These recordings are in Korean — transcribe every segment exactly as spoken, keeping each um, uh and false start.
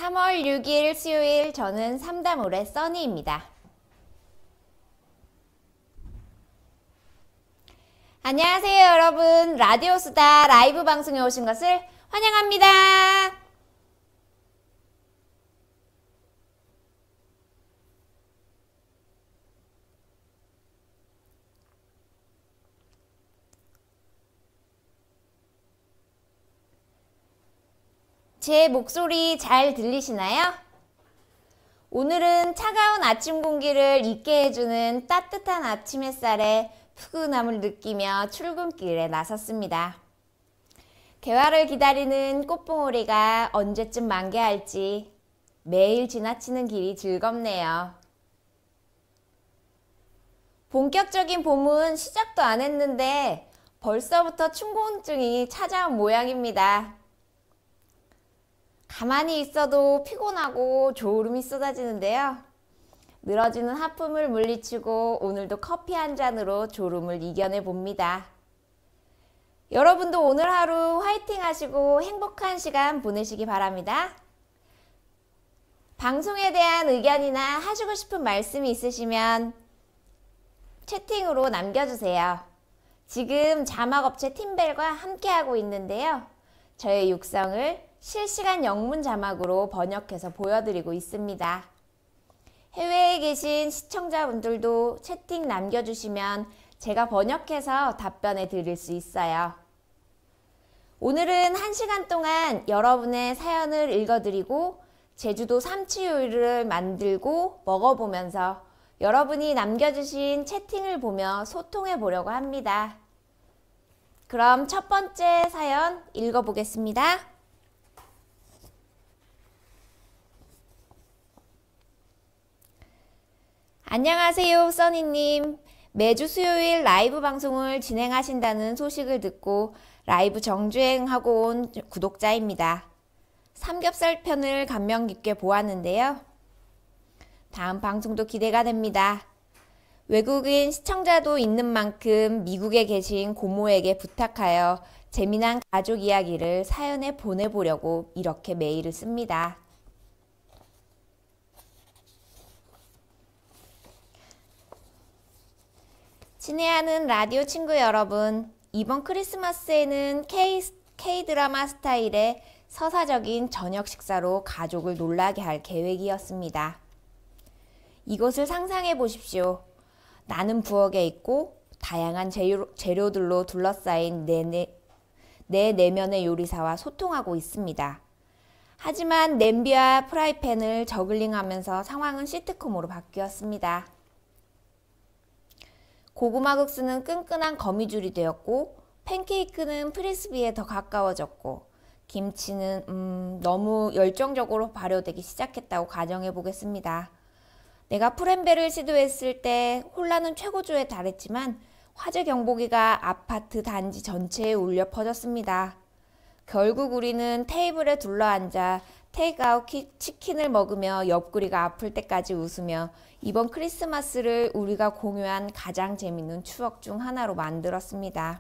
삼월 육일 수요일, 저는 삼담올의 써니입니다. 안녕하세요 여러분, 라디오수다 라이브 방송에 오신 것을 환영합니다. 제 목소리 잘 들리시나요? 오늘은 차가운 아침 공기를 잊게 해주는 따뜻한 아침 햇살에 푸근함을 느끼며 출근길에 나섰습니다. 개화를 기다리는 꽃봉오리가 언제쯤 만개할지 매일 지나치는 길이 즐겁네요. 본격적인 봄은 시작도 안 했는데 벌써부터 춘곤증이 찾아온 모양입니다. 가만히 있어도 피곤하고 졸음이 쏟아지는데요. 늘어지는 하품을 물리치고 오늘도 커피 한 잔으로 졸음을 이겨내 봅니다. 여러분도 오늘 하루 화이팅 하시고 행복한 시간 보내시기 바랍니다. 방송에 대한 의견이나 하시고 싶은 말씀이 있으시면 채팅으로 남겨주세요. 지금 자막업체 팀벨과 함께하고 있는데요. 저의 육성을 실시간 영문 자막으로 번역해서 보여드리고 있습니다. 해외에 계신 시청자분들도 채팅 남겨주시면 제가 번역해서 답변해 드릴 수 있어요. 오늘은 한 시간 동안 여러분의 사연을 읽어드리고 제주도 삼치요리를 만들고 먹어보면서 여러분이 남겨주신 채팅을 보며 소통해 보려고 합니다. 그럼 첫 번째 사연 읽어보겠습니다. 안녕하세요 써니님. 매주 수요일 라이브 방송을 진행하신다는 소식을 듣고 라이브 정주행하고 온 구독자입니다. 삼겹살 편을 감명 깊게 보았는데요. 다음 방송도 기대가 됩니다. 외국인 시청자도 있는 만큼 미국에 계신 고모에게 부탁하여 재미난 가족 이야기를 사연에 보내보려고 이렇게 메일을 씁니다. 친애하는 라디오 친구 여러분, 이번 크리스마스에는 K, K-드라마 스타일의 서사적인 저녁 식사로 가족을 놀라게 할 계획이었습니다. 이것을 상상해 보십시오. 나는 부엌에 있고 다양한 재료, 재료들로 둘러싸인 내, 내, 내 내면의 요리사와 소통하고 있습니다. 하지만 냄비와 프라이팬을 저글링하면서 상황은 시트콤으로 바뀌었습니다. 고구마 국수는 끈끈한 거미줄이 되었고 팬케이크는 프리스비에 더 가까워졌고 김치는 음, 너무 열정적으로 발효되기 시작했다고 가정해 보겠습니다. 내가 프렌베를 시도했을 때 혼란은 최고조에 달했지만 화재 경보기가 아파트 단지 전체에 울려 퍼졌습니다. 결국 우리는 테이블에 둘러앉아 테이크아웃 치킨을 먹으며 옆구리가 아플 때까지 웃으며 이번 크리스마스를 우리가 공유한 가장 재밌는 추억 중 하나로 만들었습니다.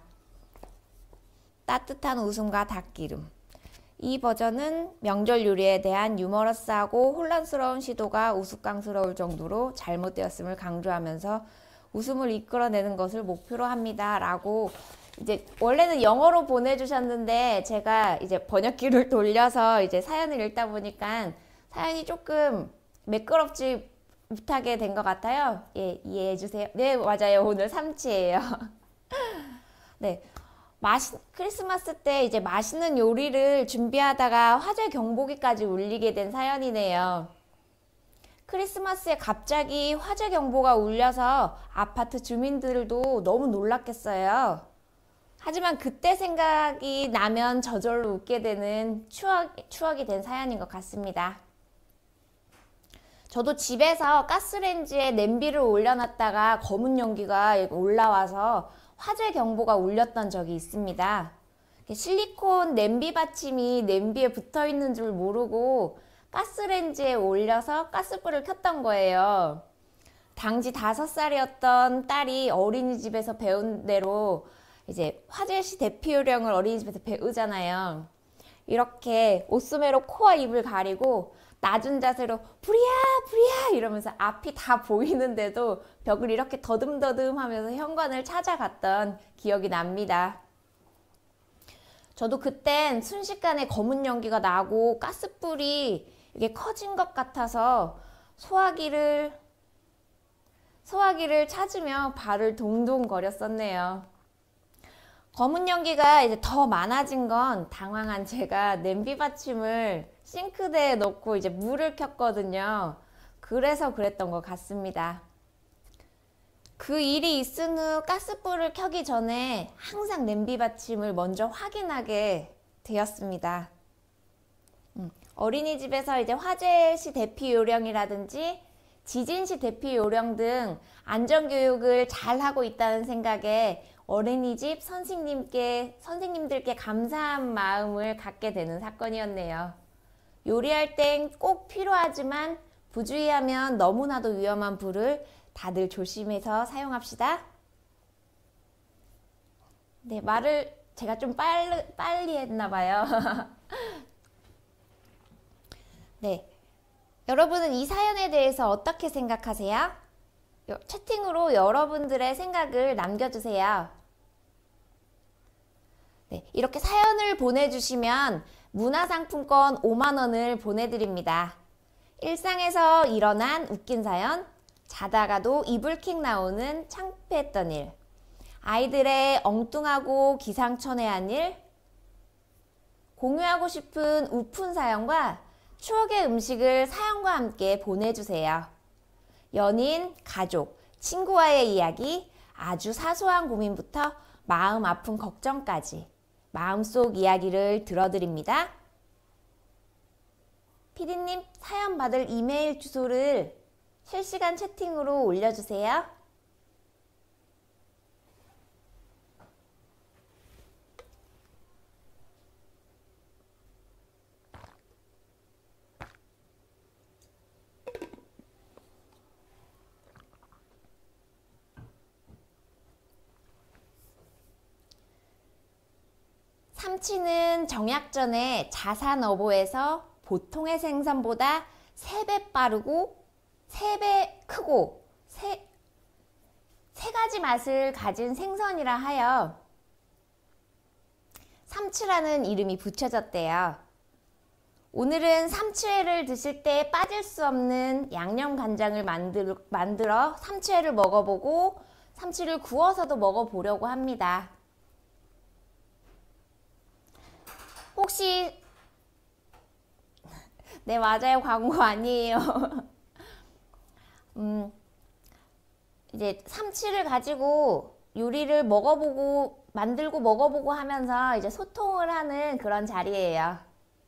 따뜻한 웃음과 닭기름. 이 버전은 명절 요리에 대한 유머러스하고 혼란스러운 시도가 우스꽝스러울 정도로 잘못되었음을 강조하면서 웃음을 이끌어내는 것을 목표로 합니다. 라고 이제 원래는 영어로 보내주셨는데 제가 이제 번역기를 돌려서 이제 사연을 읽다 보니까 사연이 조금 매끄럽지 못하게 된 것 같아요. 예, 이해해 주세요. 네, 맞아요. 오늘 삼치예요. 네. 맛있, 크리스마스 때 이제 맛있는 요리를 준비하다가 화재 경보기까지 울리게 된 사연이네요. 크리스마스에 갑자기 화재 경보가 울려서 아파트 주민들도 너무 놀랐겠어요. 하지만 그때 생각이 나면 저절로 웃게 되는 추억, 추억이 된 사연인 것 같습니다. 저도 집에서 가스레인지에 냄비를 올려놨다가 검은 연기가 올라와서 화재 경보가 울렸던 적이 있습니다. 실리콘 냄비 받침이 냄비에 붙어 있는 줄 모르고 가스레인지에 올려서 가스불을 켰던 거예요. 당시 다섯 살이었던 딸이 어린이집에서 배운 대로 이제 화재 시 대피 요령을 어린이집에서 배우잖아요. 이렇게 옷소매로 코와 입을 가리고 낮은 자세로 불이야 불이야 이러면서 앞이 다 보이는데도 벽을 이렇게 더듬더듬 하면서 현관을 찾아갔던 기억이 납니다. 저도 그땐 순식간에 검은 연기가 나고 가스불이 이게 커진 것 같아서 소화기를 소화기를 찾으며 발을 동동 거렸었네요. 검은 연기가 이제 더 많아진 건 당황한 제가 냄비 받침을 싱크대에 넣고 이제 물을 켰거든요. 그래서 그랬던 것 같습니다. 그 일이 있은 후 가스불을 켜기 전에 항상 냄비 받침을 먼저 확인하게 되었습니다. 음, 어린이집에서 이제 화재 시 대피 요령이라든지 지진 시 대피 요령 등 안전교육을 잘 하고 있다는 생각에 어린이집 선생님께, 선생님들께 감사한 마음을 갖게 되는 사건이었네요. 요리할 땐 꼭 필요하지만 부주의하면 너무나도 위험한 불을 다들 조심해서 사용합시다. 네, 말을 제가 좀 빨리, 빨리 했나 봐요. 네, 여러분은 이 사연에 대해서 어떻게 생각하세요? 채팅으로 여러분들의 생각을 남겨주세요. 네, 이렇게 사연을 보내주시면 문화상품권 오만 원을 보내드립니다. 일상에서 일어난 웃긴 사연, 자다가도 이불킥 나오는 창피했던 일, 아이들의 엉뚱하고 기상천외한 일, 공유하고 싶은 우픈 사연과 추억의 음식을 사연과 함께 보내주세요. 연인, 가족, 친구와의 이야기, 아주 사소한 고민부터 마음 아픈 걱정까지 마음속 이야기를 들어드립니다. 피디님, 사연 받을 이메일 주소를 실시간 채팅으로 올려주세요. 참치는 정약전에 자산어보에서 보통의 생선보다 세 배 빠르고 세 배 크고 세, 세 가지 맛을 가진 생선이라 하여 삼치라는 이름이 붙여졌대요. 오늘은 삼치회를 드실 때 빠질 수 없는 양념간장을 만들, 만들어 삼치회를 먹어보고 삼치를 구워서도 먹어보려고 합니다. 혹시 네, 맞아요. 광고 아니에요. 음, 이제 삼치를 가지고 요리를 먹어보고 만들고 먹어보고 하면서 이제 소통을 하는 그런 자리예요.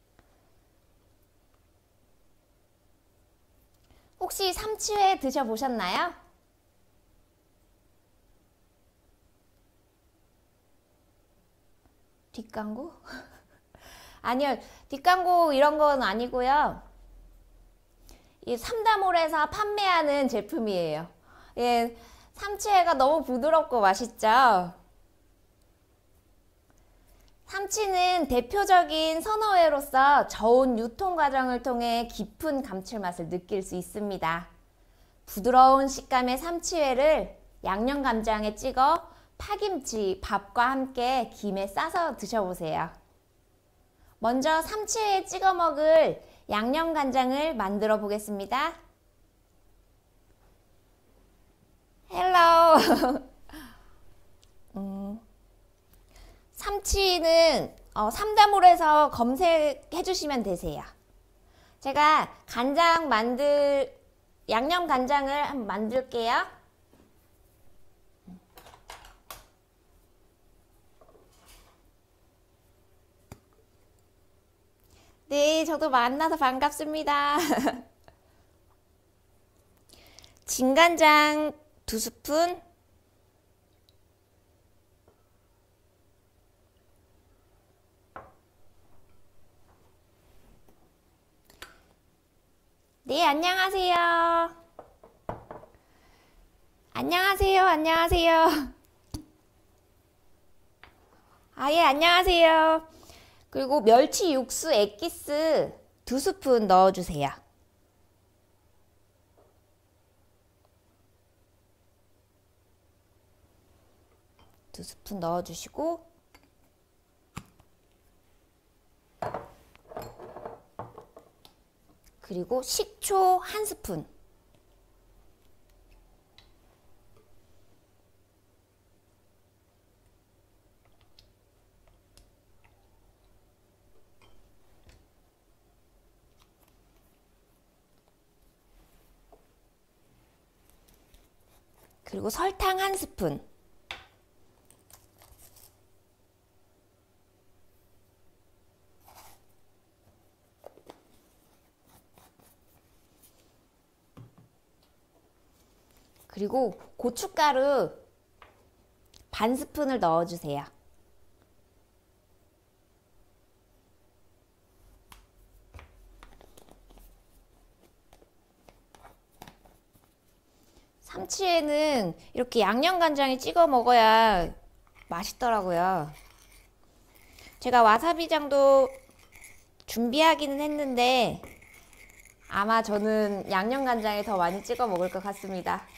혹시 삼치회 드셔보셨나요? 뒷광고? 아니요, 뒷광고 이런 건 아니고요. 이 삼다몰에서 판매하는 제품이에요. 예, 삼치회가 너무 부드럽고 맛있죠? 삼치는 대표적인 선어회로서 저온 유통 과정을 통해 깊은 감칠맛을 느낄 수 있습니다. 부드러운 식감의 삼치회를 양념간장에 찍어 파김치, 밥과 함께 김에 싸서 드셔보세요. 먼저 삼치회에 찍어 먹을 양념간장을 만들어 보겠습니다. 헬로. 음, 삼치는 어, 삼다몰에서 검색해 주시면 되세요. 제가 간장 만들 양념간장을 한번 만들게요. 네, 저도 만나서 반갑습니다. 진간장 두 스푼, 네, 안녕하세요. 안녕하세요. 안녕하세요. 아, 예, 안녕하세요. 그리고 멸치 육수 액기스 두 스푼 넣어주세요. 두 스푼 넣어주시고 그리고 식초 한 스푼 그리고 설탕 한 스푼 그리고 고춧가루 반 스푼을 넣어주세요. 참치에는 이렇게 양념간장에 찍어 먹어야 맛있더라고요. 제가 와사비장도 준비하기는 했는데 아마 저는 양념간장에 더 많이 찍어 먹을 것 같습니다.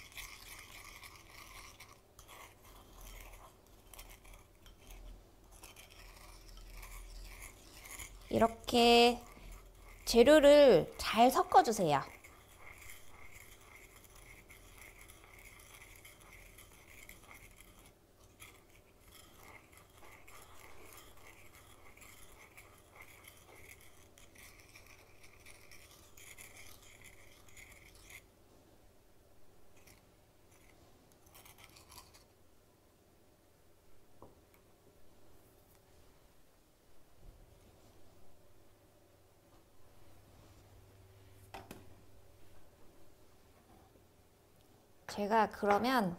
이렇게 재료를 잘 섞어주세요. 제가 그러면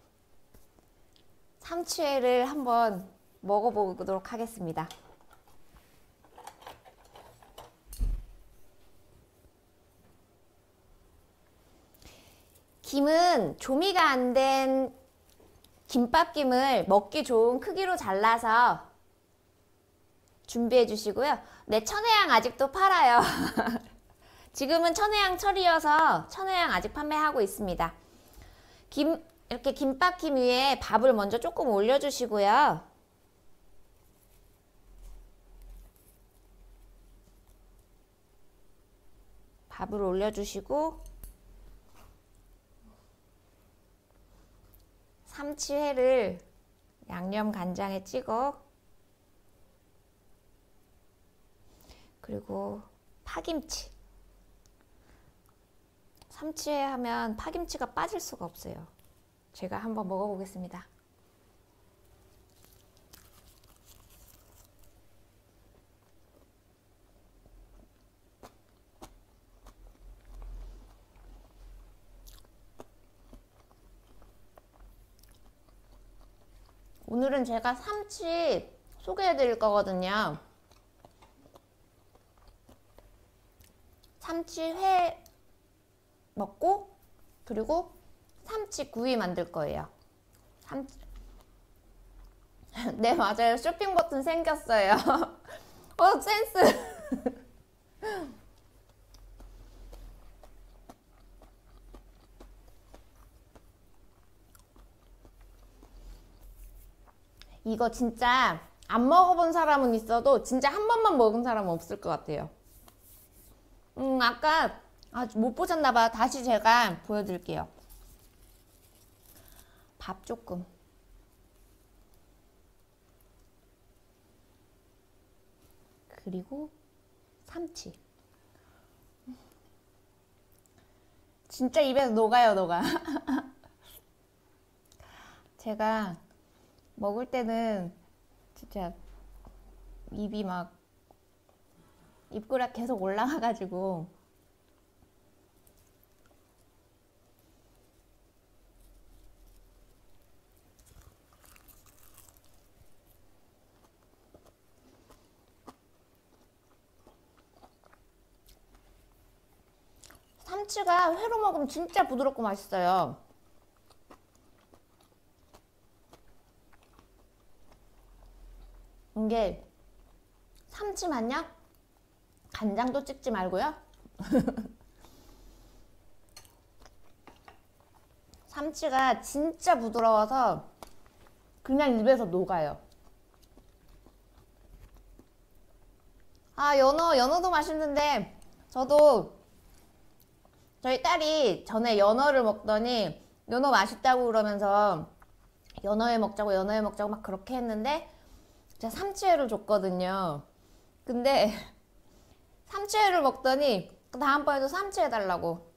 참치회를 한번 먹어보도록 하겠습니다. 김은 조미가 안 된 김밥김을 먹기 좋은 크기로 잘라서 준비해 주시고요. 네, 천혜향 아직도 팔아요. 지금은 천혜향철이어서 천혜향 아직 판매하고 있습니다. 김, 이렇게 김밥김 위에 밥을 먼저 조금 올려주시고요. 밥을 올려주시고 참치회를 양념 간장에 찍어 그리고 파김치 참치회 하면 파김치가 빠질 수가 없어요. 제가 한번 먹어보겠습니다. 오늘은 제가 참치 소개해 드릴 거거든요. 참치회 먹고 그리고 참치구이 만들 거예요. 참치... 네, 맞아요. 쇼핑 버튼 생겼어요. 어, 센스. 이거 진짜 안 먹어본 사람은 있어도 진짜 한 번만 먹은 사람은 없을 것 같아요. 음, 아까 아, 못 보셨나봐. 다시 제가 보여드릴게요. 밥 조금. 그리고 참치. 진짜 입에서 녹아요, 녹아. 제가 먹을 때는 진짜 입이 막 입꼬리가 계속 올라가가지고 참치가 회로 먹으면 진짜 부드럽고 맛있어요. 이게 삼치만요? 간장도 찍지 말고요. 삼치가 진짜 부드러워서 그냥 입에서 녹아요. 아, 연어, 연어도 맛있는데 저도 저희 딸이 전에 연어를 먹더니 연어 맛있다고 그러면서 연어회 먹자고 연어회 먹자고 막 그렇게 했는데 제가 삼치회를 줬거든요. 근데 삼치회를 먹더니 다음번에도 삼치회 달라고.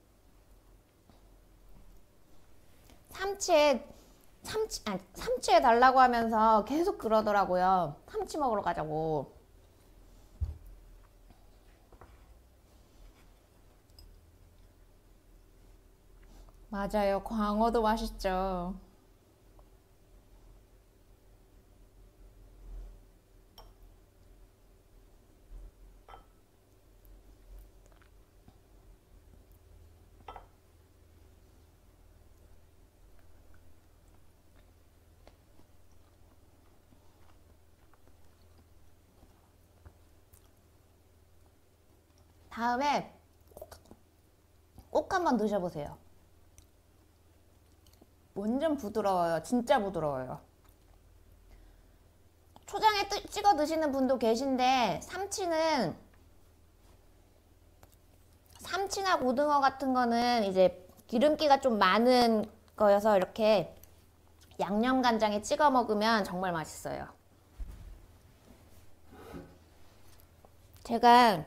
삼치회 삼치 아니 삼치회 달라고 하면서 계속 그러더라고요. 삼치 먹으러 가자고. 맞아요. 광어도 맛있죠. 다음에 꼭 한번 드셔보세요. 완전 부드러워요. 진짜 부드러워요. 초장에 뜨, 찍어 드시는 분도 계신데 삼치는 삼치나 고등어 같은 거는 이제 기름기가 좀 많은 거여서 이렇게 양념간장에 찍어 먹으면 정말 맛있어요. 제가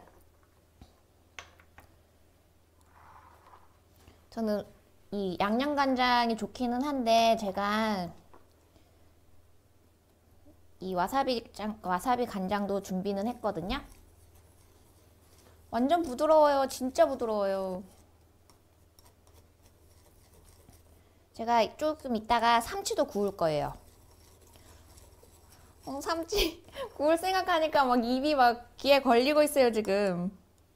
저는 이 양념간장이 좋기는 한데 제가 이 와사비, 장, 와사비 간장도 준비는 했거든요. 완전 부드러워요. 진짜 부드러워요. 제가 조금 이따가 삼치도 구울 거예요. 어, 삼치 구울 생각하니까 막 입이 막 귀에 걸리고 있어요, 지금.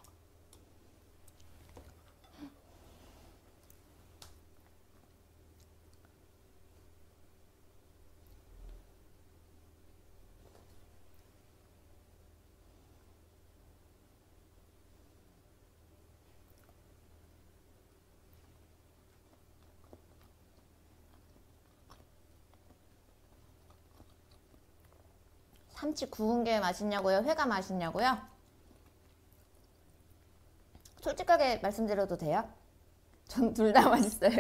삼치 구운 게 맛있냐고요? 회가 맛있냐고요? 솔직하게 말씀드려도 돼요? 전 둘 다 맛있어요.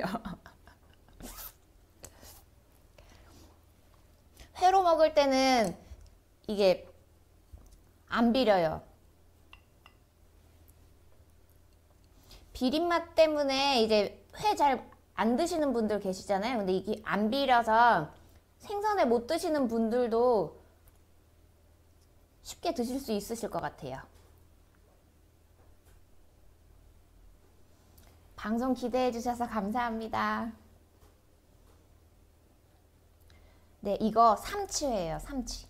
회로 먹을 때는 이게 안 비려요. 비린맛 때문에 이제 회 잘 안 드시는 분들 계시잖아요. 근데 이게 안 비려서 생선회 못 드시는 분들도 쉽게 드실 수 있으실 것 같아요. 방송 기대해 주셔서 감사합니다. 네, 이거 삼치회예요. 삼치.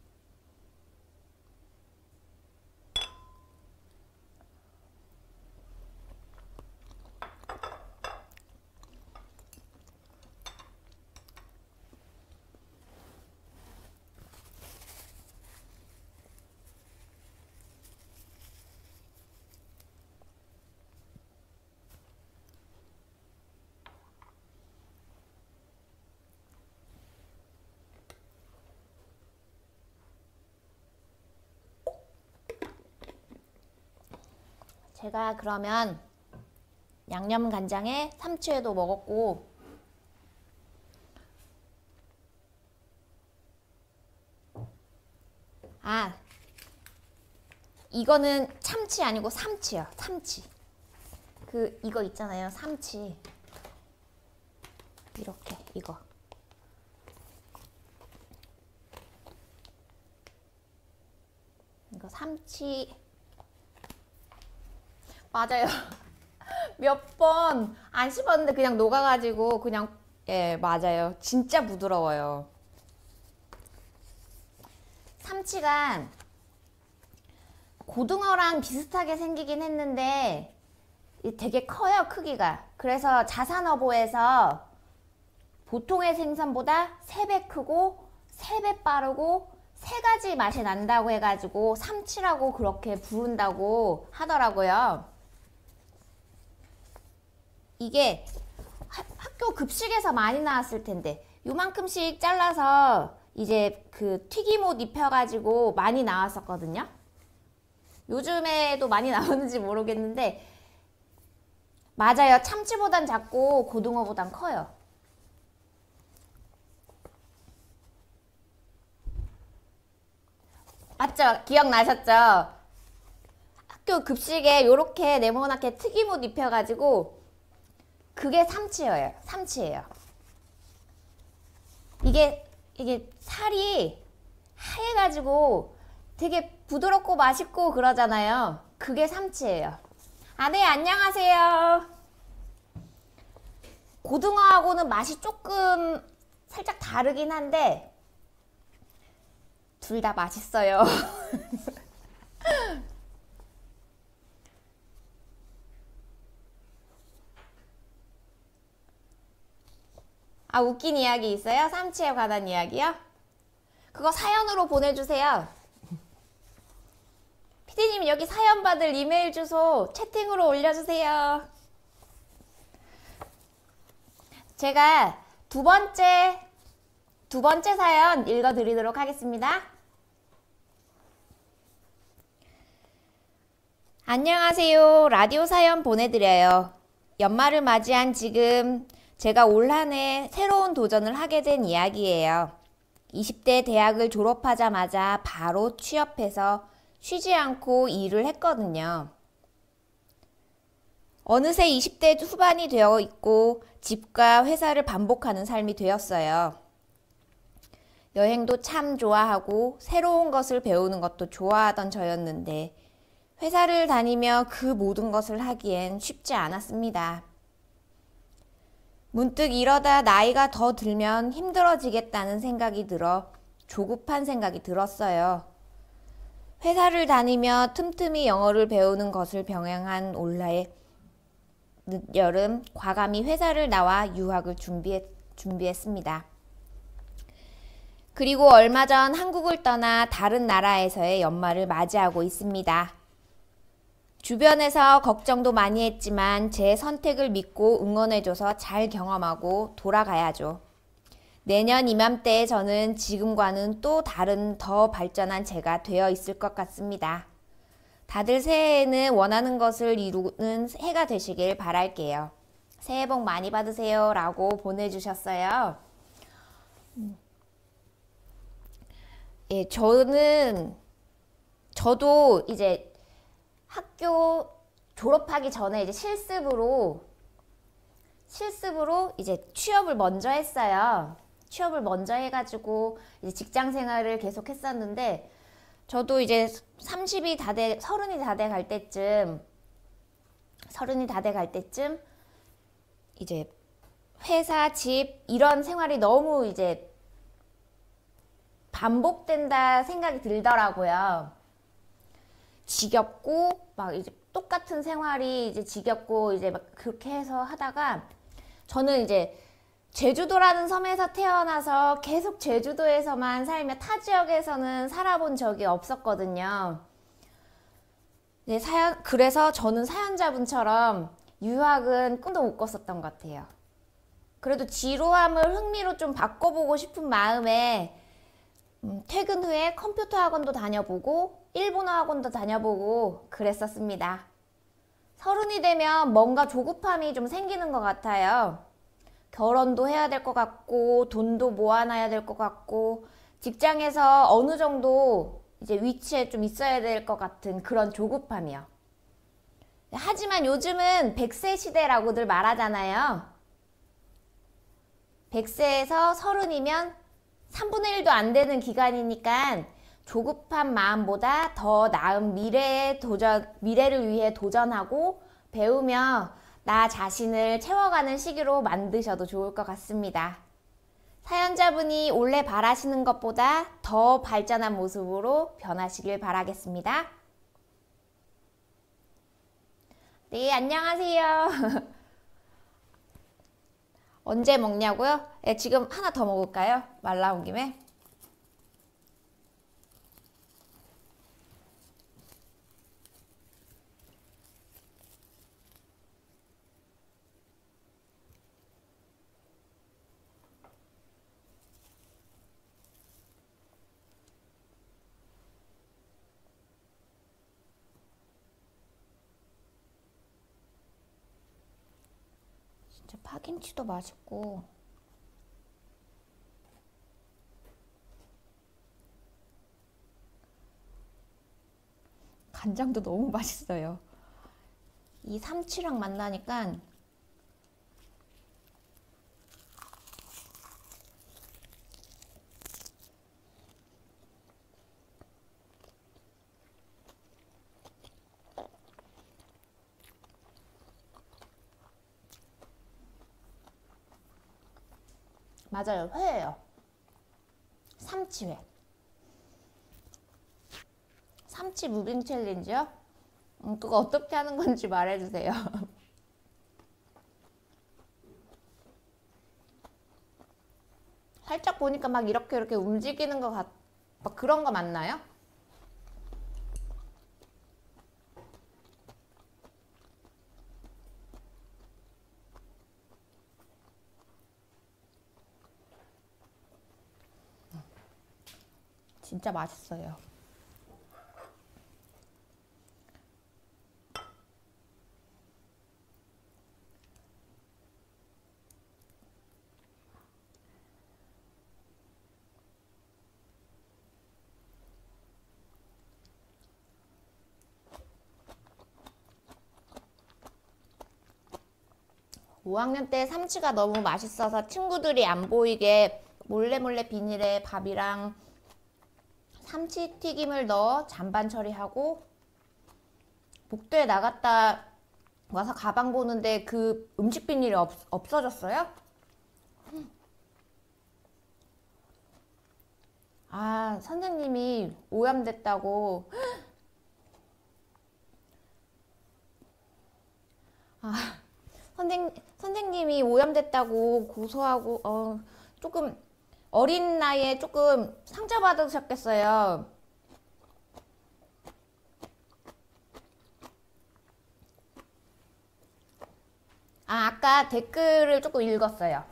제가 그러면 양념 간장에 삼치회도 먹었고 아 이거는 참치 아니고 삼치요. 삼치. 그 이거 있잖아요. 삼치. 이렇게 이거. 이거 삼치 맞아요. 몇 번 안 씹었는데 그냥 녹아가지고 그냥 예 맞아요. 진짜 부드러워요. 삼치가 고등어랑 비슷하게 생기긴 했는데 되게 커요, 크기가. 그래서 자산어보에서 보통의 생선보다 세 배 크고 세 배 빠르고 세 가지 맛이 난다고 해가지고 삼치라고 그렇게 부른다고 하더라고요. 이게 하, 학교 급식에서 많이 나왔을 텐데 요만큼씩 잘라서 이제 그 튀김옷 입혀가지고 많이 나왔었거든요. 요즘에도 많이 나오는지 모르겠는데 맞아요. 참치보단 작고 고등어보단 커요. 맞죠? 기억나셨죠? 학교 급식에 요렇게 네모나게 튀김옷 입혀가지고 그게 삼치예요. 삼치예요. 이게 이게 살이 하얘가지고 되게 부드럽고 맛있고 그러잖아요. 그게 삼치예요. 아, 네, 안녕하세요. 고등어하고는 맛이 조금 살짝 다르긴 한데 둘 다 맛있어요. 아, 웃긴 이야기 있어요? 삼치에 관한 이야기요? 그거 사연으로 보내주세요. 피디님 여기 사연 받을 이메일 주소 채팅으로 올려주세요. 제가 두 번째 두 번째 사연 읽어드리도록 하겠습니다. 안녕하세요. 라디오 사연 보내드려요. 연말을 맞이한 지금 제가 올 한 해 새로운 도전을 하게 된 이야기예요. 이십 대 대학을 졸업하자마자 바로 취업해서 쉬지 않고 일을 했거든요. 어느새 이십 대 후반이 되어 있고 집과 회사를 반복하는 삶이 되었어요. 여행도 참 좋아하고 새로운 것을 배우는 것도 좋아하던 저였는데 회사를 다니며 그 모든 것을 하기엔 쉽지 않았습니다. 문득 이러다 나이가 더 들면 힘들어지겠다는 생각이 들어 조급한 생각이 들었어요. 회사를 다니며 틈틈이 영어를 배우는 것을 병행한 올해 늦여름 과감히 회사를 나와 유학을 준비했, 준비했습니다. 그리고 얼마 전 한국을 떠나 다른 나라에서의 연말을 맞이하고 있습니다. 주변에서 걱정도 많이 했지만 제 선택을 믿고 응원해줘서 잘 경험하고 돌아가야죠. 내년 이맘때에 저는 지금과는 또 다른 더 발전한 제가 되어 있을 것 같습니다. 다들 새해에는 원하는 것을 이루는 해가 되시길 바랄게요. 새해 복 많이 받으세요 라고 보내주셨어요. 예, 저는 저도 이제 학교 졸업하기 전에 이제 실습으로 실습으로 이제 취업을 먼저 했어요. 취업을 먼저 해가지고 이제 직장 생활을 계속 했었는데 저도 이제 삼십이 다 돼, 서른이 다 돼 갈 때쯤 서른이 다 돼 갈 때쯤 이제 회사, 집 이런 생활이 너무 이제 반복된다 생각이 들더라고요. 지겹고 막 이제 똑같은 생활이 이제 지겹고 이제 막 그렇게 해서 하다가 저는 이제 제주도라는 섬에서 태어나서 계속 제주도에서만 살며 타 지역에서는 살아본 적이 없었거든요. 네, 사연, 그래서 저는 사연자분처럼 유학은 꿈도 못 꿨었던 것 같아요. 그래도 지루함을 흥미로 좀 바꿔보고 싶은 마음에 음, 퇴근 후에 컴퓨터 학원도 다녀보고 일본어 학원도 다녀보고 그랬었습니다. 서른이 되면 뭔가 조급함이 좀 생기는 것 같아요. 결혼도 해야 될 것 같고 돈도 모아놔야 될 것 같고 직장에서 어느 정도 이제 위치에 좀 있어야 될 것 같은 그런 조급함이요. 하지만 요즘은 백 세 시대라고들 말하잖아요. 백 세에서 서른이면 삼분의 일도 안 되는 기간이니까 조급한 마음보다 더 나은 미래에 도전, 미래를 위해 도전하고 배우며 나 자신을 채워가는 시기로 만드셔도 좋을 것 같습니다. 사연자분이 원래 바라시는 것보다 더 발전한 모습으로 변하시길 바라겠습니다. 네, 안녕하세요. 언제 먹냐고요? 네, 지금 하나 더 먹을까요? 말 나온 김에. 진짜 파김치도 맛있고 간장도 너무 맛있어요. 이 삼치랑 만나니까 맞아요. 회예요. 삼치회. 삼치 무빙 챌린지요? 음, 그거 어떻게 하는 건지 말해주세요. 살짝 보니까 막 이렇게 이렇게 움직이는 것 같, 막 그런 거 맞나요? 진짜 맛있어요. 오 학년 때 삼치가 너무 맛있어서 친구들이 안 보이게 몰래 몰래 비닐에 밥이랑 삼치 튀김을 넣어 잔반 처리하고 복도에 나갔다 와서 가방 보는데 그 음식 비닐이 없, 없어졌어요? 아, 선생님이 오염됐다고. 아, 선생, 선생님이 오염됐다고 고소하고, 어, 조금 어린 나이에 조금 상처받으셨겠어요. 아, 아까 댓글을 조금 읽었어요.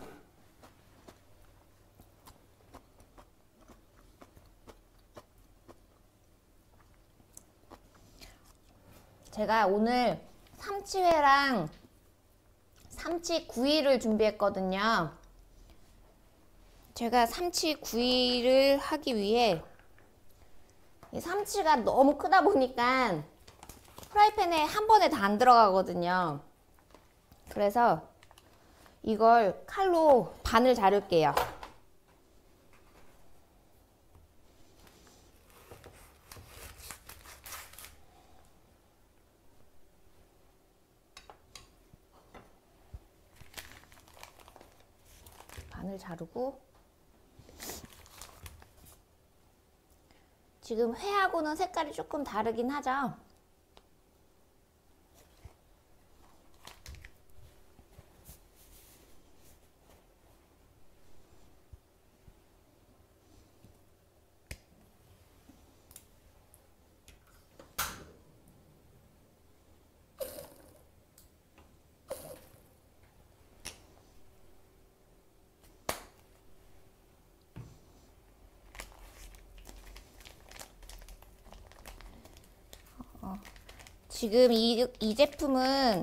제가 오늘 삼치회랑 삼치 구이를 준비했거든요. 제가 삼치 구이를 하기 위해 이 삼치가 너무 크다 보니까 프라이팬에 한 번에 다 안 들어가거든요. 그래서 이걸 칼로 반을 자를게요. 반을 자르고 지금 회하고는 색깔이 조금 다르긴 하죠. 지금 이, 이 제품은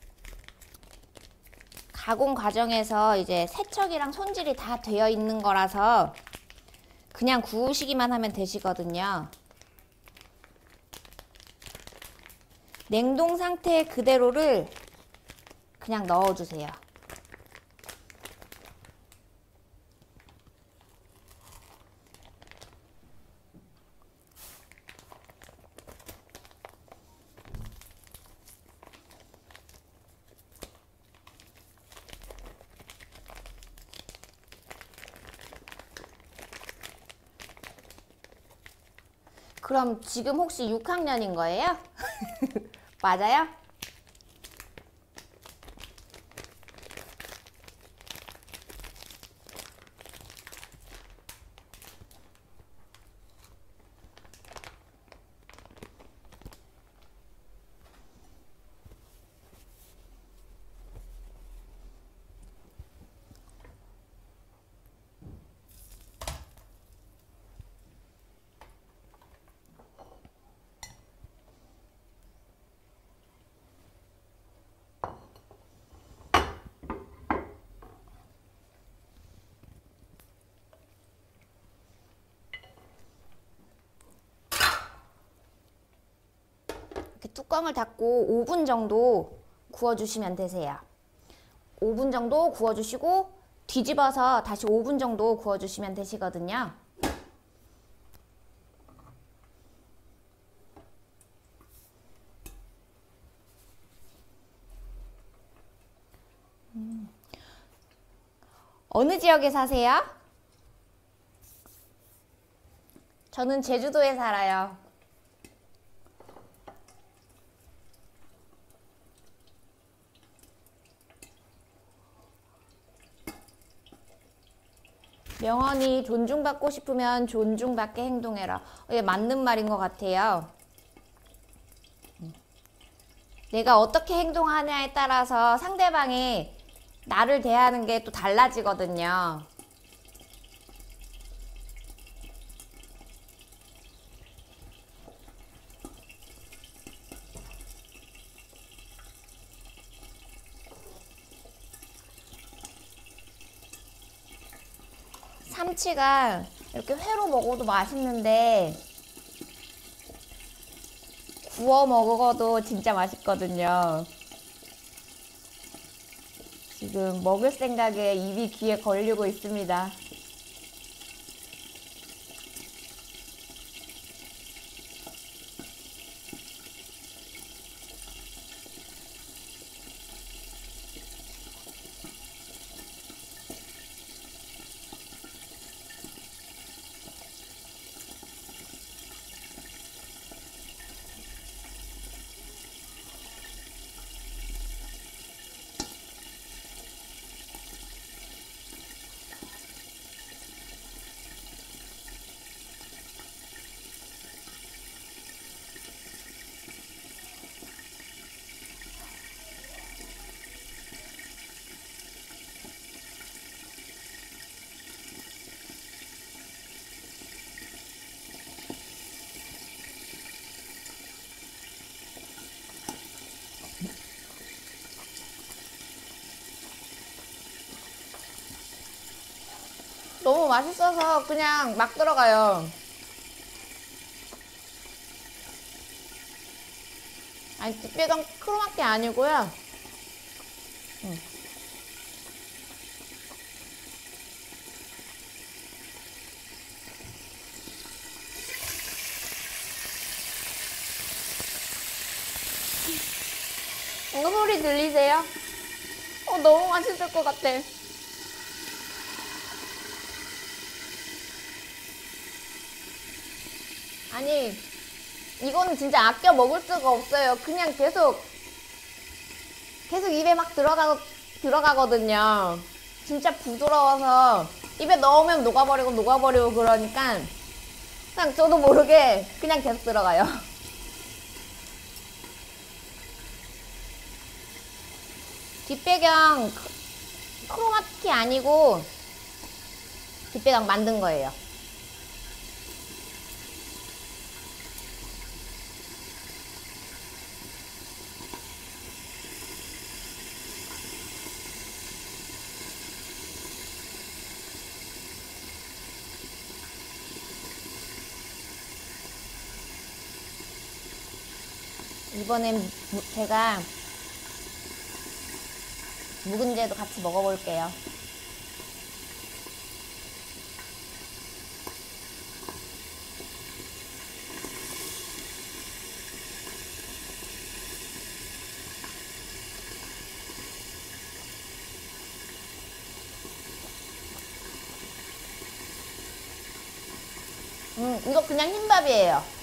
가공 과정에서 이제 세척이랑 손질이 다 되어 있는 거라서 그냥 구우시기만 하면 되시거든요. 냉동 상태 그대로를 그냥 넣어주세요. 그럼 지금 혹시 육 학년인 거예요? 맞아요? 뚜껑을 닫고 오 분 정도 구워주시면 되세요. 오 분 정도 구워주시고 뒤집어서 다시 오 분 정도 구워주시면 되시거든요. 음. 어느 지역에 사세요? 저는 제주도에 살아요. 명언이 존중받고 싶으면 존중받게 행동해라. 이게 맞는 말인 것 같아요. 내가 어떻게 행동하냐에 따라서 상대방이 나를 대하는 게 또 달라지거든요. 참치가 이렇게 회로 먹어도 맛있는데 구워 먹어도 진짜 맛있거든요. 지금 먹을 생각에 입이 귀에 걸리고 있습니다. 너무 맛있어서 그냥 막 들어가요. 아니, 집배경 크로마키 아니고요. 응. 이거 소리 들리세요? 어, 너무 맛있을 것 같아. 아니, 이거는 진짜 아껴 먹을 수가 없어요. 그냥 계속 계속 입에 막 들어가, 들어가거든요. 진짜 부드러워서 입에 넣으면 녹아버리고 녹아버리고 그러니까 그냥 저도 모르게 그냥 계속 들어가요. 뒷배경 크로마키 아니고 뒷배경 만든 거예요. 이번엔 무- 제가 묵은지도 같이 먹어볼게요. 음, 이거 그냥 흰밥이에요.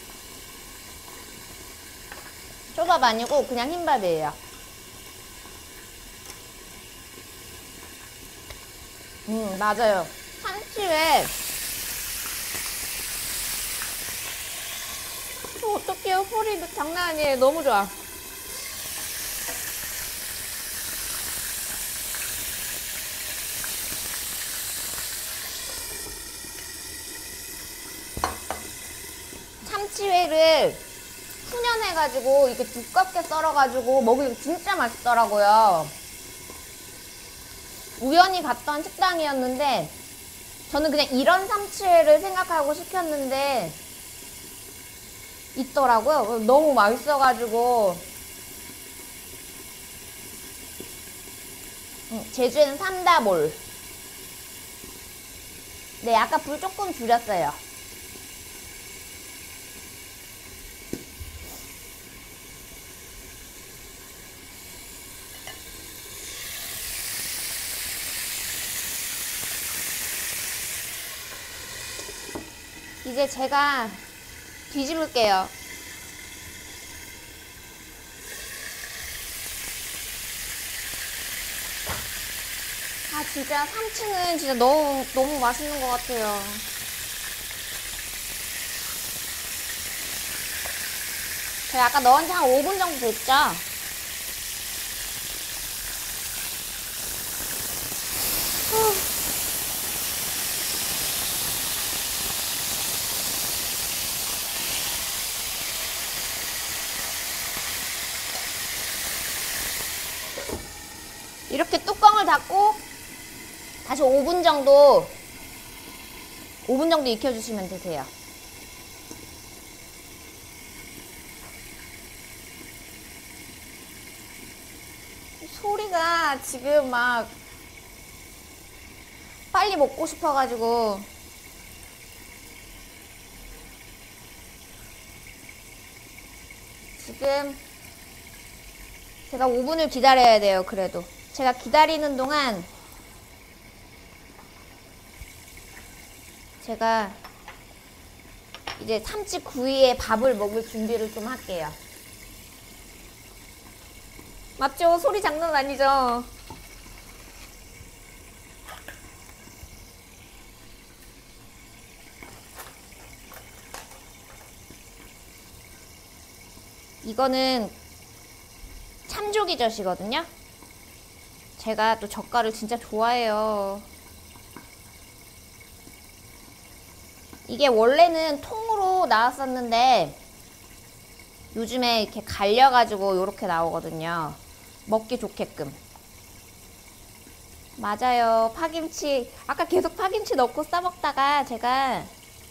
초밥 아니고 그냥 흰밥이에요. 음, 맞아요. 참치에 어, 어떡해요. 소리 장난 아니에요. 너무 좋아. 참치회를 푸년해가지고 이렇게 두껍게 썰어가지고 먹으니까 진짜 맛있더라고요. 우연히 갔던 식당이었는데 저는 그냥 이런 참치회를 생각하고 시켰는데 있더라고요. 너무 맛있어가지고. 음, 제주에는 삼다몰. 네, 아까 불 조금 줄였어요. 이제 제가 뒤집을게요. 아, 진짜 삼치는 진짜 너무 너무 맛있는 것 같아요. 제가 아까 넣은 지 한 오 분 정도 됐죠? 후. 이렇게 뚜껑을 닫고 다시 오 분 정도 오 분 정도 익혀주시면 되세요. 소리가 지금 막 빨리 먹고 싶어가지고. 지금 제가 오 분을 기다려야 돼요. 그래도 제가 기다리는 동안 제가 이제 삼치 구이에 밥을 먹을 준비를 좀 할게요. 맞죠? 소리 장난 아니죠? 이거는 참조기젓이거든요. 제가 또 젓갈을 진짜 좋아해요. 이게 원래는 통으로 나왔었는데 요즘에 이렇게 갈려가지고 이렇게 나오거든요. 먹기 좋게끔. 맞아요. 파김치. 아까 계속 파김치 넣고 싸먹다가 제가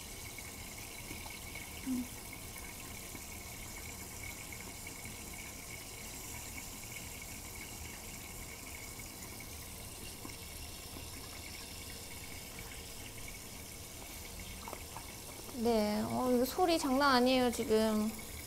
네, 어, 이거 소리 장난 아니에요, 지금.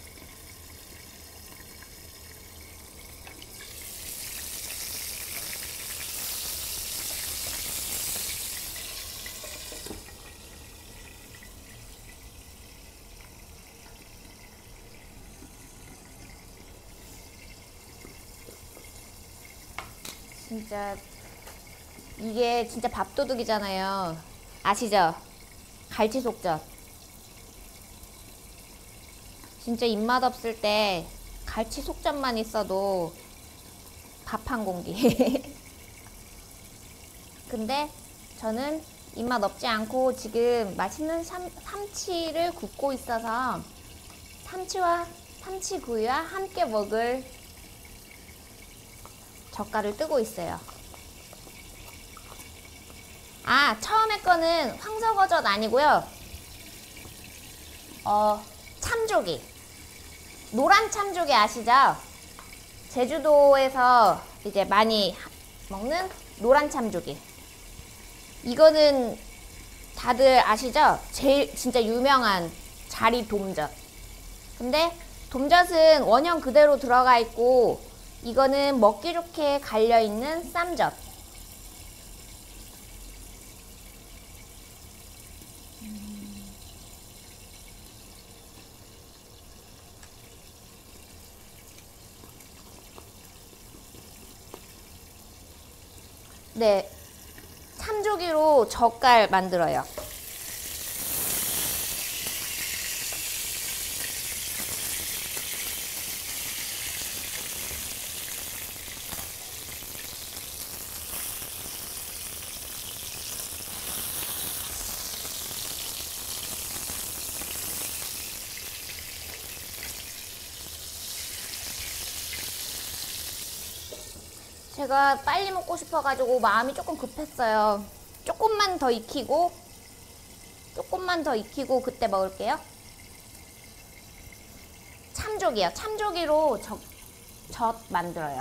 진짜 이게 진짜 밥도둑이잖아요. 아시죠? 갈치 속젓. 진짜 입맛 없을 때 갈치 속젓만 있어도 밥 한 공기. 근데 저는 입맛 없지 않고 지금 맛있는 삼, 삼치를 굽고 있어서 삼치와 삼치구이와 함께 먹을 젓갈을 뜨고 있어요. 아, 처음에 거는 황석어젓 아니고요. 어, 참조기. 노란 참조기 아시죠? 제주도에서 이제 많이 먹는 노란 참조기. 이거는 다들 아시죠? 제일 진짜 유명한 자리 돔젓. 근데 돔젓은 원형 그대로 들어가 있고 이거는 먹기 좋게 갈려있는 쌈젓. 네, 참조기로 젓갈 만들어요. 제가 빨리 먹고 싶어가지고 마음이 조금 급했어요. 조금만 더 익히고 조금만 더 익히고 그때 먹을게요. 참조기요. 참조기로 적, 젖 만들어요.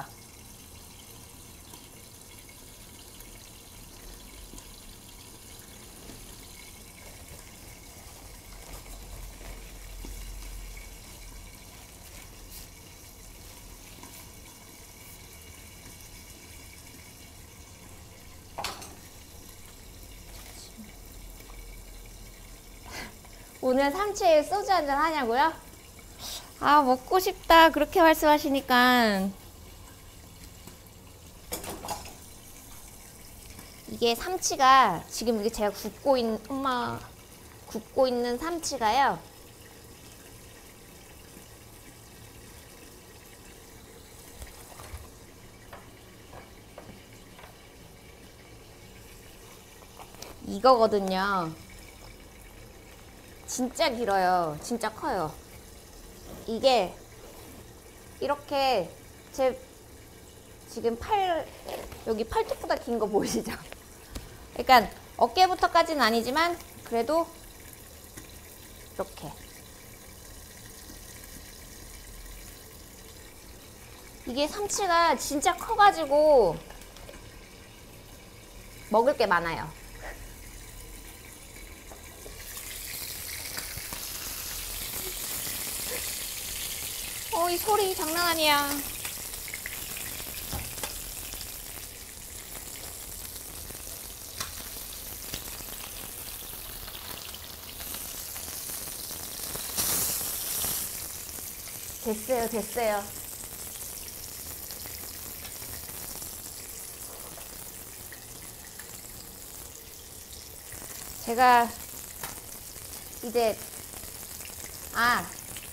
오늘 삼치에 소주 한잔 하냐고요? 아, 먹고 싶다. 그렇게 말씀하시니까. 이게 삼치가 지금 이게 제가 굽고 있는, 엄마, 굽고 있는 삼치가요. 이거거든요. 진짜 길어요. 진짜 커요. 이게 이렇게 제 지금 팔 여기 팔뚝보다 긴 거 보이시죠? 그러니까 어깨부터까지는 아니지만 그래도 이렇게 이게 삼치가 진짜 커가지고 먹을 게 많아요. 어, 이 소리 장난 아니야. 됐어요, 됐어요. 제가 이제 아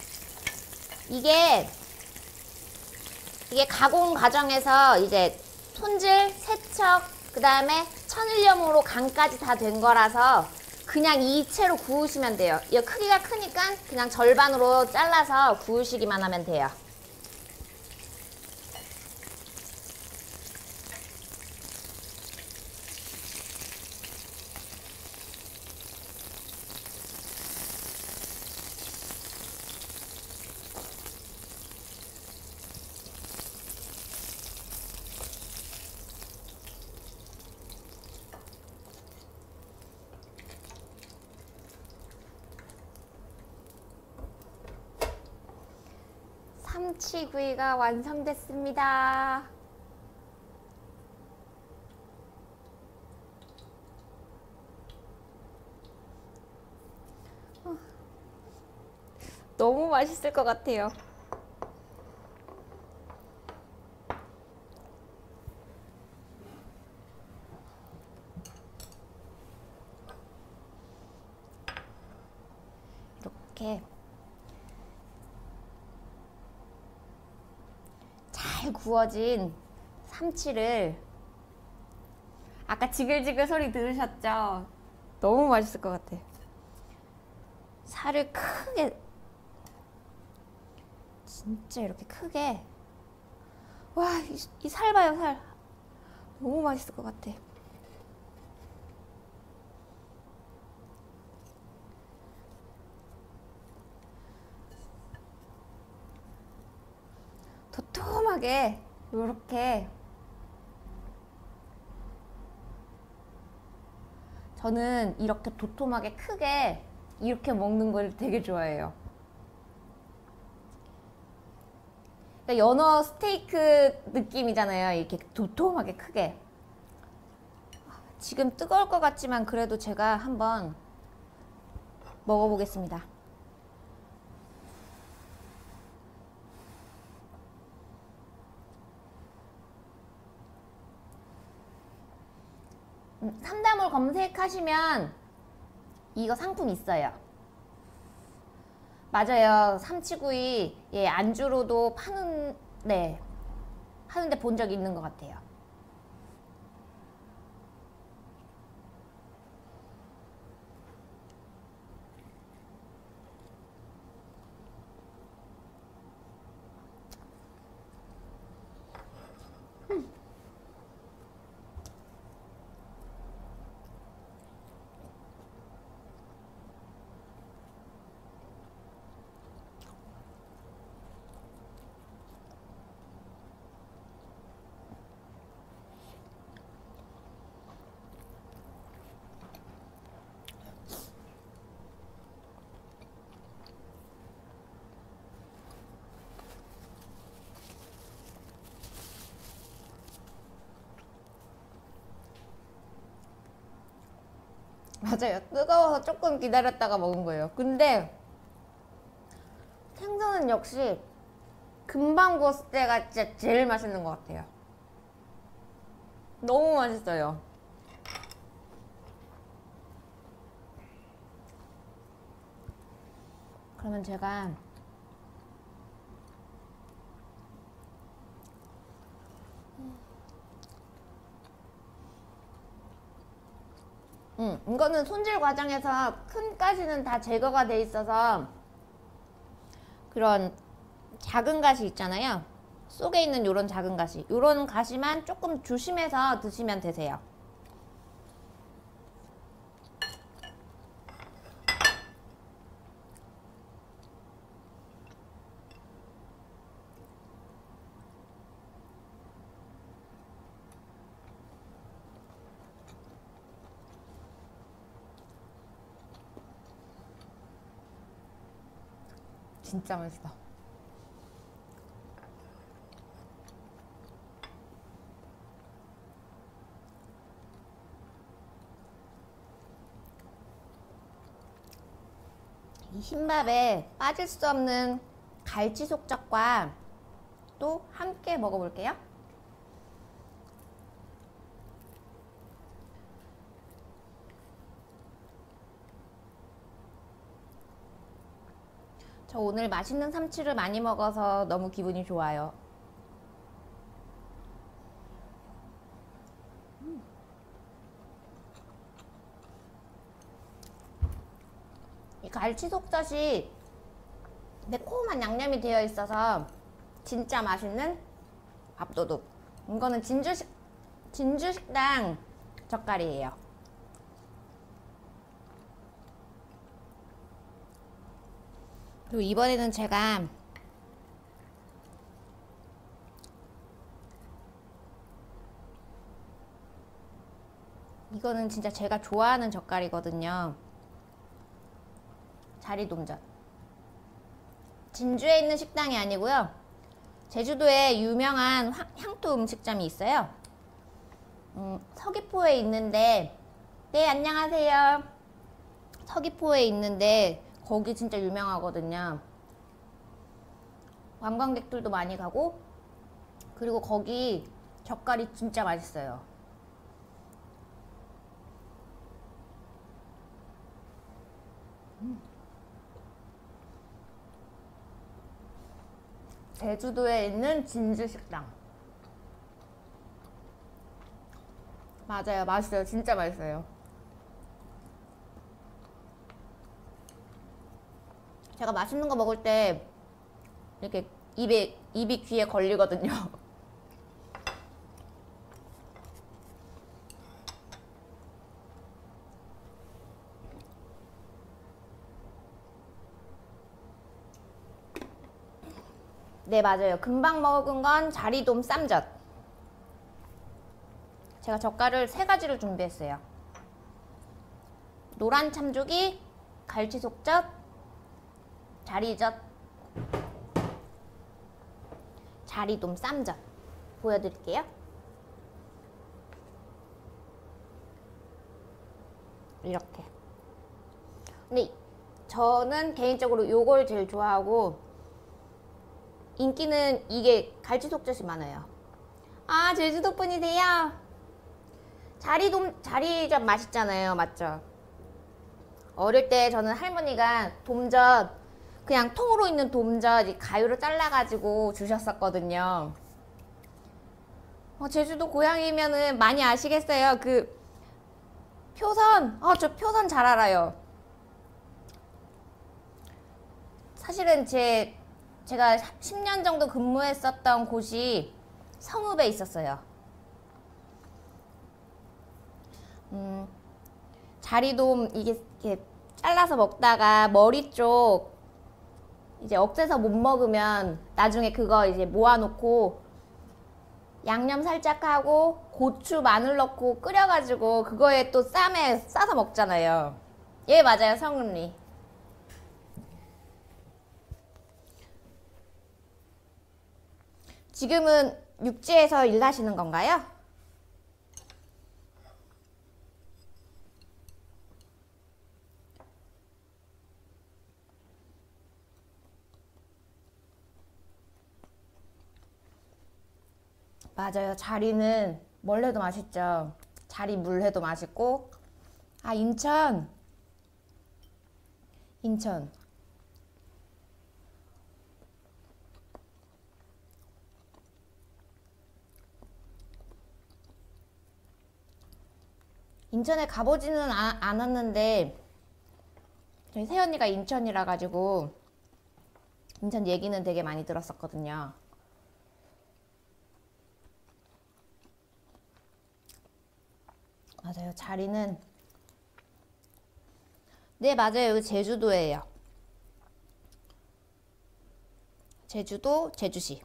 이게 이게 가공 과정에서 이제 손질, 세척, 그 다음에 천일염으로 간까지 다 된 거라서 그냥 이 채로 구우시면 돼요. 이 크기가 크니까 그냥 절반으로 잘라서 구우시기만 하면 돼요. 삼치구이가 완성됐습니다. 어, 너무 맛있을 것 같아요. 이렇게 잘 구워진 삼치를 아까 지글지글 소리 들으셨죠? 너무 맛있을 것 같아. 살을 크게 진짜 이렇게 크게 와, 이 살 봐요, 살. 너무 맛있을 것 같아. 도톰하게 이렇게 저는 이렇게 도톰하게 크게 이렇게 먹는 걸 되게 좋아해요. 그러니까 연어 스테이크 느낌이잖아요. 이렇게 도톰하게 크게. 지금 뜨거울 것 같지만 그래도 제가 한번 먹어보겠습니다. 삼다몰 검색하시면 이거 상품 있어요. 맞아요. 삼치구이 예, 안주로도 파는 네 하는데 본 적 있는 것 같아요. 맞아요. 뜨거워서 조금 기다렸다가 먹은 거예요. 근데 생선은 역시 금방 구웠을 때가 진짜 제일 맛있는 것 같아요. 너무 맛있어요. 그러면 제가 음, 이거는 손질 과정에서 큰 가시는 다 제거가 돼 있어서 그런 작은 가시 있잖아요. 속에 있는 요런 작은 가시, 요런 가시만 조금 조심해서 드시면 되세요. 진짜 맛있어. 이 흰밥에 빠질 수 없는 갈치 속젓과 또 함께 먹어볼게요. 저 오늘 맛있는 삼치를 많이 먹어서 너무 기분이 좋아요. 음. 이 갈치 속젓이 매콤한 양념이 되어 있어서 진짜 맛있는 밥도둑. 이거는 진주식, 진주식당 젓갈이에요. 그리고 이번에는 제가 이거는 진짜 제가 좋아하는 젓갈이거든요. 자리돔젓. 진주에 있는 식당이 아니고요. 제주도에 유명한 향토 음식점이 있어요. 음, 서귀포에 있는데, 네, 안녕하세요. 서귀포에 있는데 거기 진짜 유명하거든요. 관광객들도 많이 가고, 그리고 거기 젓갈이 진짜 맛있어요. 음. 제주도에 있는 진주식당. 맞아요, 맛있어요. 진짜 맛있어요. 제가 맛있는 거 먹을 때 이렇게 입에, 입이 귀에 걸리거든요. 네, 맞아요. 금방 먹은 건 자리돔 쌈젓. 제가 젓갈을 세 가지를 준비했어요. 노란 참조기, 갈치 속젓, 자리젓, 자리돔 쌈젓 보여드릴게요. 이렇게. 근데 저는 개인적으로 요걸 제일 좋아하고, 인기는 이게 갈치 속젓이 많아요. 아, 제주도 분이세요? 자리돔, 자리젓 맛있잖아요. 맞죠? 어릴 때 저는 할머니가 돔젓, 그냥 통으로 있는 돔젓 가위로 잘라가지고 주셨었거든요. 어, 제주도 고향이면은 많이 아시겠어요? 그 표선, 어, 저 표선 잘 알아요. 사실은 제 제가 십 년 정도 근무했었던 곳이 성읍에 있었어요. 음, 자리돔 이게 이렇게 잘라서 먹다가 머리 쪽 이제 억세서 못 먹으면 나중에 그거 이제 모아놓고 양념 살짝 하고 고추 마늘 넣고 끓여가지고 그거에 또 쌈에 싸서 먹잖아요. 예, 맞아요. 성읍리. 지금은 육지에서 일하시는 건가요? 맞아요. 자리는 뭘 해도 맛있죠. 자리 물 해도 맛있고. 아, 인천. 인천. 인천에 가보지는 아- 않았는데 저희 새언니가 인천이라 가지고 인천 얘기는 되게 많이 들었었거든요. 맞아요. 자리는 네, 맞아요. 여기 제주도예요. 제주도 제주시.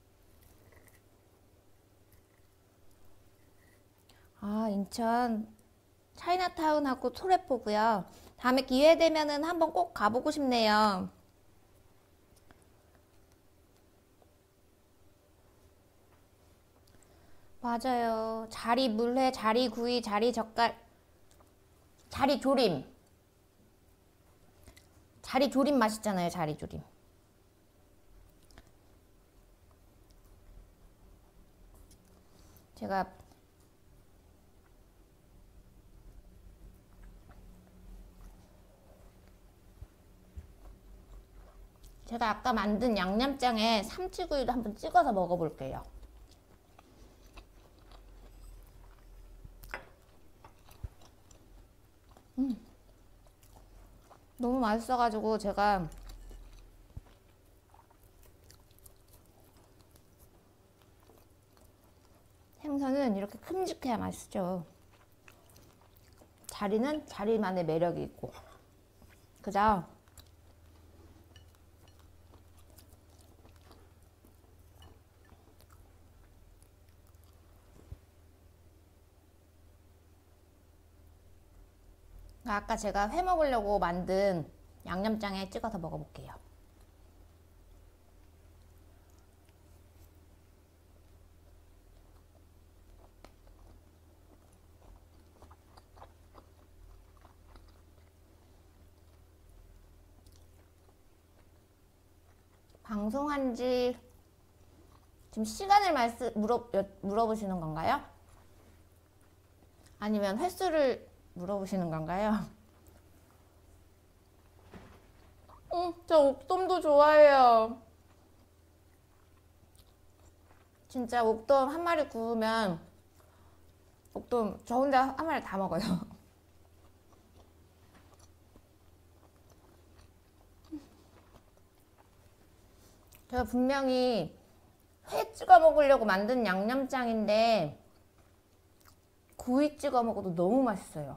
아, 인천 차이나타운하고 소래포구요. 다음에 기회 되면은 한번 꼭 가보고 싶네요. 맞아요. 자리 물회, 자리 구이, 자리 젓갈, 자리 조림. 자리 조림 맛있잖아요. 자리 조림. 제가 제가 아까 만든 양념장에 삼치구이도 한번 찍어서 먹어볼게요. 음, 너무 맛있어가지고 제가 생선은 이렇게 큼직해야 맛있죠. 자리는 자리만의 매력이 있고. 그죠? 아까 제가 회 먹으려고 만든 양념장에 찍어서 먹어볼게요. 방송한 지 지금 시간을 말씀 물어 물어보시는 건가요? 아니면 횟수를 물어보시는 건가요? 응, 저 옥돔도 좋아해요. 진짜 옥돔 한 마리 구우면 옥돔 저 혼자 한 마리 다 먹어요. 제가 분명히 회 찍어 먹으려고 만든 양념장인데 구이 찍어 먹어도 너무 맛있어요.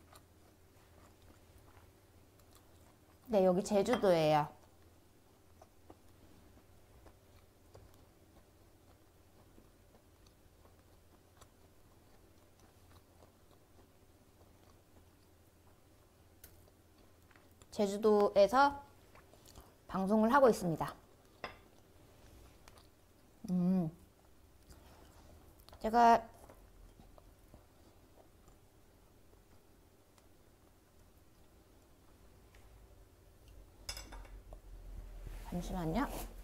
네, 여기 제주도예요. 제주도에서 방송을 하고 있습니다. 음, 제가 잠시만요.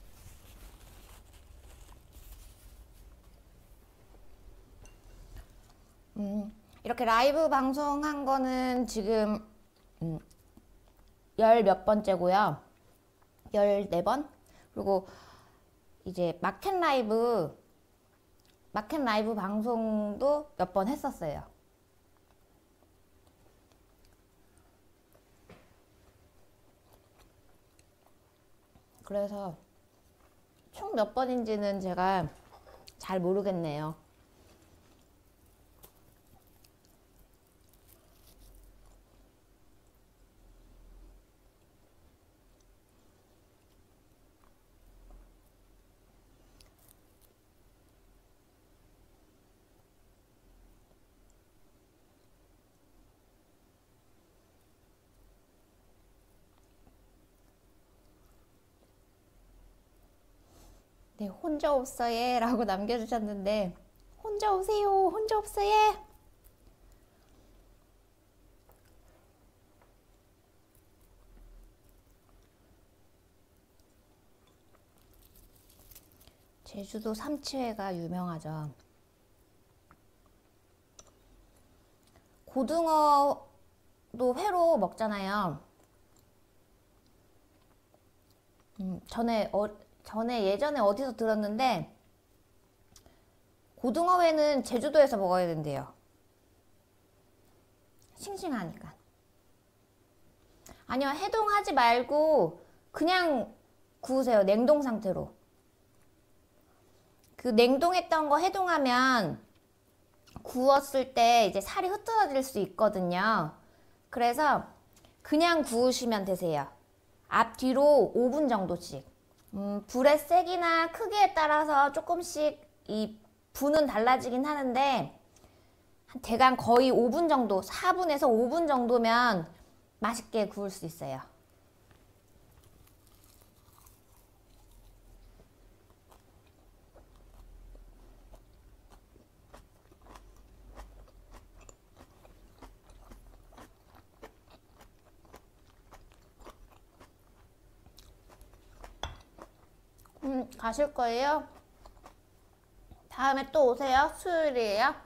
음, 이렇게 라이브 방송한 거는 지금 음, 열 몇 번째고요. 열네 번? 그리고 이제 마켓 라이브 마켓 라이브 방송도 몇 번 했었어요. 그래서 총 몇 번인지는 제가 잘 모르겠네요. 네, 혼자 없어예 라고 남겨주셨는데 혼자 오세요. 혼자 없어예. 제주도 삼치회가 유명하죠. 고등어도 회로 먹잖아요. 음, 전에 어, 전에 예전에 어디서 들었는데 고등어회는 제주도에서 먹어야 된대요. 싱싱하니까. 아니요, 해동하지 말고 그냥 구우세요. 냉동 상태로. 그 냉동했던 거 해동하면 구웠을 때 이제 살이 흩어질 수 있거든요. 그래서 그냥 구우시면 되세요. 앞뒤로 오 분 정도씩. 음, 불의 세기나 크기에 따라서 조금씩 이 분은 달라지긴 하는데 대강 거의 오 분 정도, 사 분에서 오 분 정도면 맛있게 구울 수 있어요. 음, 가실 거예요? 다음에 또 오세요. 수요일이에요.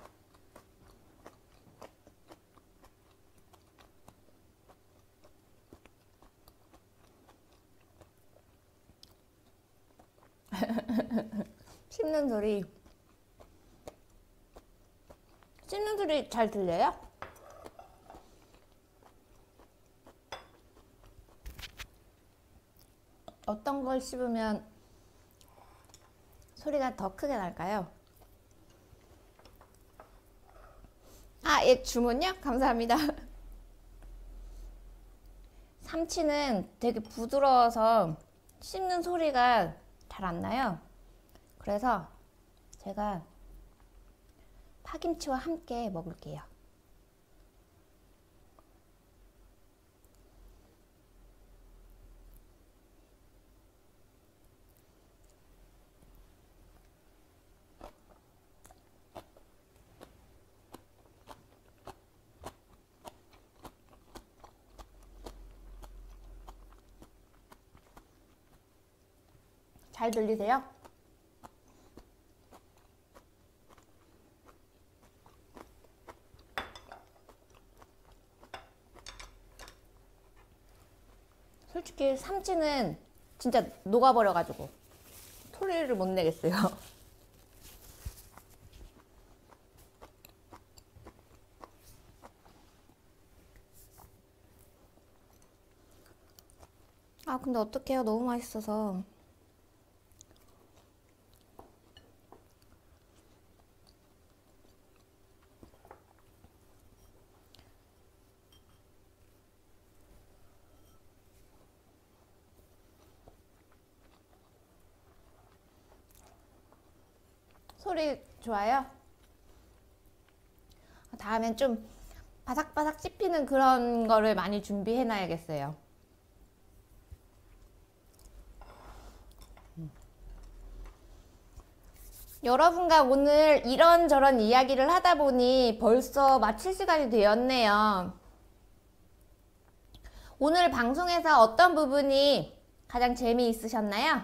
씹는 소리. 씹는 소리 잘 들려요? 어떤 걸 씹으면 소리가 더 크게 날까요? 아, 예, 주문요? 감사합니다. 삼치는 되게 부드러워서 씹는 소리가 잘 안 나요. 그래서 제가 파김치와 함께 먹을게요. 잘 들리세요? 솔직히 삼치는 진짜 녹아버려가지고 소리를 못 내겠어요. 아, 근데 어떡해요. 너무 맛있어서. 소리 좋아요? 다음엔 좀 바삭바삭 씹히는 그런 거를 많이 준비해 놔야겠어요. 여러분과 오늘 이런저런 이야기를 하다 보니 벌써 마칠 시간이 되었네요. 오늘 방송에서 어떤 부분이 가장 재미있으셨나요?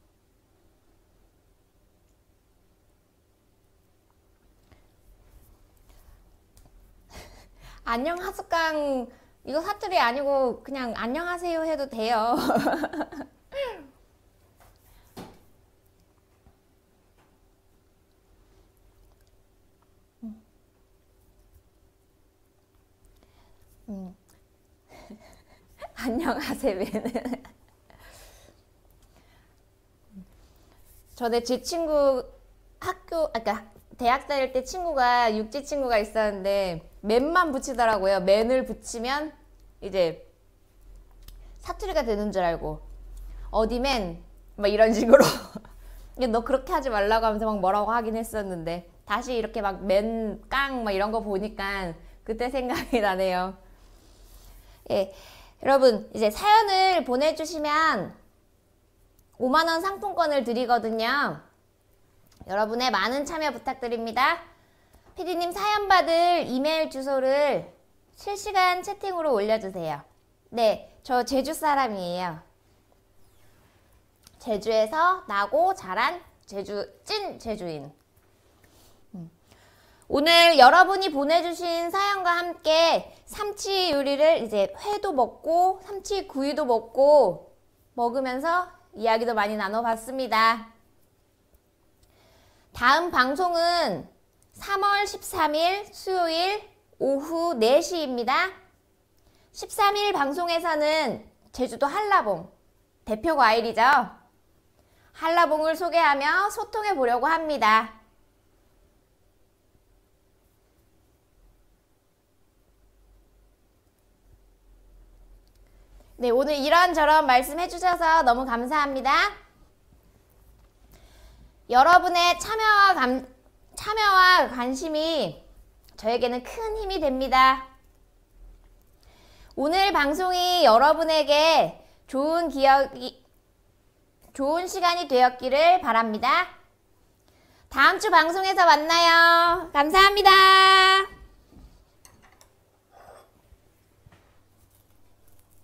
안녕 하숙강, 이거 사투리 아니고 그냥 안녕하세요 해도 돼요. 음. 안녕하세요. 전에 제 친구 학교, 아까 대학 다닐 때 친구가 육지 친구가 있었는데 맨만 붙이더라고요. 맨을 붙이면 이제 사투리가 되는 줄 알고 어디 맨? 막 이런 식으로 너 그렇게 하지 말라고 하면서 막 뭐라고 하긴 했었는데 다시 이렇게 막 맨, 깡 막 이런 거 보니까 그때 생각이 나네요. 예, 여러분 이제 사연을 보내주시면 오만 원 상품권을 드리거든요. 여러분의 많은 참여 부탁드립니다. 피디님 사연 받을 이메일 주소를 실시간 채팅으로 올려주세요. 네, 저 제주 사람이에요. 제주에서 나고 자란 제주, 찐 제주인. 오늘 여러분이 보내주신 사연과 함께 삼치 요리를 이제 회도 먹고 삼치 구이도 먹고 먹으면서 이야기도 많이 나눠봤습니다. 다음 방송은 삼월 십삼일 수요일 오후 네 시입니다. 십삼일 방송에서는 제주도 한라봉, 대표 과일이죠. 한라봉을 소개하며 소통해 보려고 합니다. 네, 오늘 이런저런 말씀해 주셔서 너무 감사합니다. 여러분의 참여와, 감, 참여와 관심이 저에게는 큰 힘이 됩니다. 오늘 방송이 여러분에게 좋은 기억이, 좋은 시간이 되었기를 바랍니다. 다음 주 방송에서 만나요. 감사합니다.